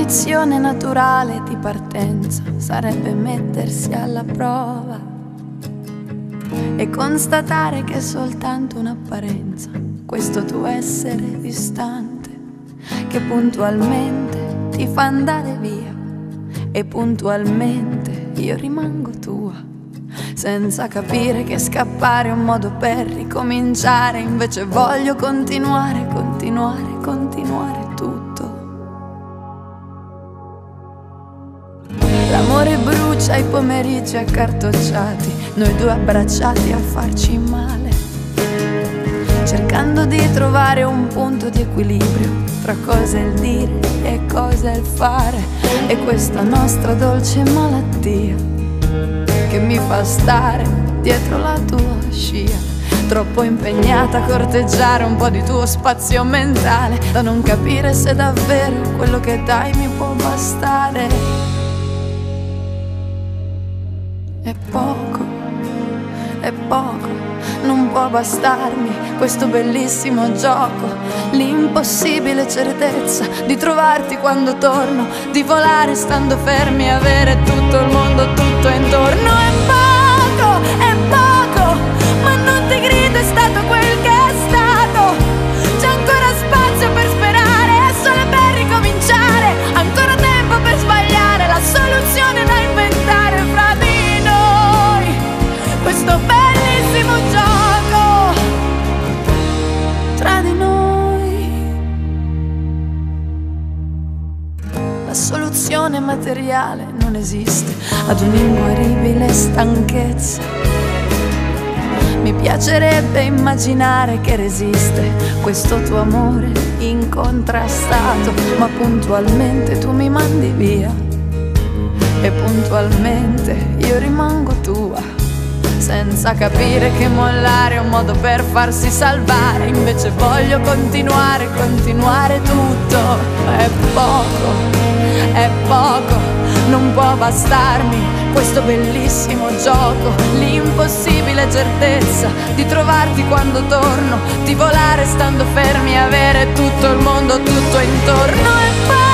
condizione naturale di partenza sarebbe mettersi alla prova e constatare che è soltanto un'apparenza questo tuo essere distante, che puntualmente ti fa andare via e puntualmente io rimango tua, senza capire che scappare è un modo per ricominciare. Invece voglio continuare, continuare, continuare tutto. L'amore brucia i pomeriggi accartocciati, noi due abbracciati a farci male, cercando di trovare un punto di equilibrio tra cosa è il dire e cosa è il fare. E questa nostra dolce malattia che mi fa stare dietro la tua scia, troppo impegnata a corteggiare un po' di tuo spazio mentale, da non capire se davvero quello che dai mi può bastare. È poco, non può bastarmi questo bellissimo gioco, l'impossibile certezza di trovarti quando torno, di volare stando fermi, avere tutto il mondo tutto intorno. È poco, ma non ti grido, è stato quel che è stato. C'è ancora spazio per sperare, è solo per ricominciare, ancora tempo per sbagliare, la soluzione da inventare fra di noi, questo bellissimo gioco tra di noi. La soluzione materiale non esiste ad un'inguaribile stanchezza. Mi piacerebbe immaginare che resiste questo tuo amore incontrastato, ma puntualmente tu mi mandi via e puntualmente io rimango tua, senza capire che mollare è un modo per farsi salvare. Invece voglio continuare, continuare tutto. È poco, non può bastarmi questo bellissimo gioco, l'impossibile certezza di trovarti quando torno, di volare stando fermi, avere tutto il mondo tutto intorno. È poco,